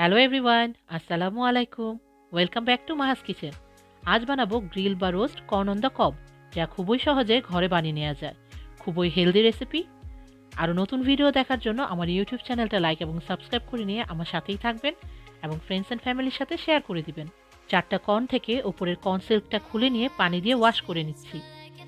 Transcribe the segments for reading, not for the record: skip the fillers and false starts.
Hello everyone, আসসালামু আলাইকুম। Welcome back to Maha's kitchen. আজ বানাবো গ্রিল বা রোস্ট কর্ন অন দ্য কব, যা খুবই সহজে ঘরে বানিয়ে নেওয়া যায়। খুবই হেলদি রেসিপি। আরও নতুন ভিডিও দেখার জন্য আমার ইউটিউব চ্যানেলটা লাইক এবং সাবস্ক্রাইব করে নিয়ে আমার সাথেই থাকবেন এবং ফ্রেন্ডস অ্যান্ড ফ্যামিলির সাথে শেয়ার করে দিবেন। 4টা কর্ন থেকে ওপরের কর্ন সিল্কটা খুলে নিয়ে পানি দিয়ে ওয়াশ করে নিচ্ছি।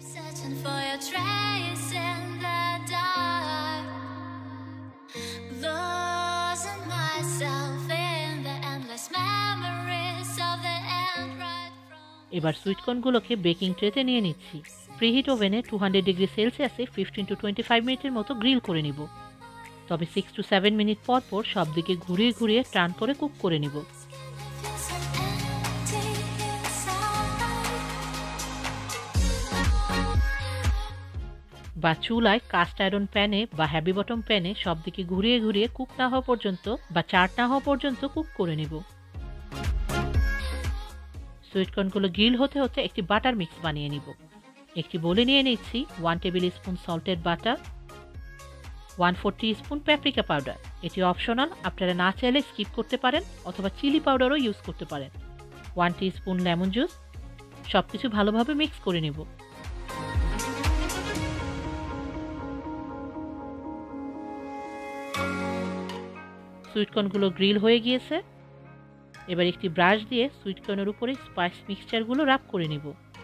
এবার সুইট কর্নগুলোকে বেকিং ট্রেতে নিয়ে নিচ্ছি। প্রিহিট ওভেনে 200 ডিগ্রি সেলসিয়াসে 15 to 25 মিনিটের মতো গ্রিল করে নিব। তবে 6 to 7 মিনিট পর পর সব দিকে ঘুরিয়ে ঘুরিয়ে টার্ন করে কুক করে নিব। বা চুলায় কাস্ট আয়রন প্যানে বা হ্যাভি বটম প্যানে সব দিকে ঘুরিয়ে ঘুরিয়ে কুক না হওয়া পর্যন্ত বা চাট না হওয়া পর্যন্ত কুক করে নিব। সুইট কর্নগুলো গ্রিল হতে হতে একটি বাটার মিক্স বানিয়ে নিব। একটি বলে নিয়ে নিচ্ছি 1 tablespoon salted butter, 1/4 teaspoon paprika powder. এটি অপশনাল, আপনারা না চাইলে স্কিপ করতে পারেন অথবা চিলি পাউডারও ইউজ করতে পারেন। 1 টিস্পুন লেমন জুস। সব কিছু ভালোভাবে মিক্স করে নিব। সুইট কর্নগুলো গ্রিল হয়ে গিয়েছে। এবার একটি ব্রাশ দিয়ে সুইট কর্নের উপরে স্পাইস মিক্সচারগুলো রাব করে নিব।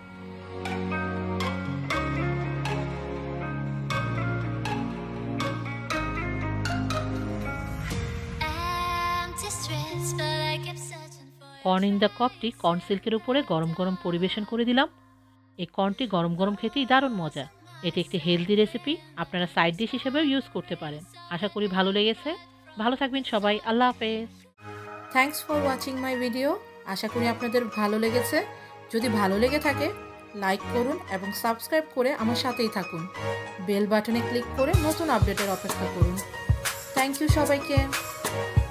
কর্ন ইন দ্য কবটি কর্ন সিল্কের উপরে গরম গরম পরিবেশন করে দিলাম। এই কর্নটি গরম গরম খেতেই দারুণ মজা। এটি একটি হেলদি রেসিপি, আপনারা সাইড ডিশ হিসেবেও ইউজ করতে পারেন। আশা করি ভালো লেগেছে। ভালো থাকবেন সবাই। আল্লাহ হাফেজ। Thanks for watching my video. আশা করি আপনাদের ভালো লেগেছে। যদি ভালো লেগে থাকে লাইক করুন এবং সাবস্ক্রাইব করে আমার সাথেই থাকুন। বেল বাটনে ক্লিক করে নতুন আপডেটের অপেক্ষা করুন। থ্যাংক ইউ সবাইকে।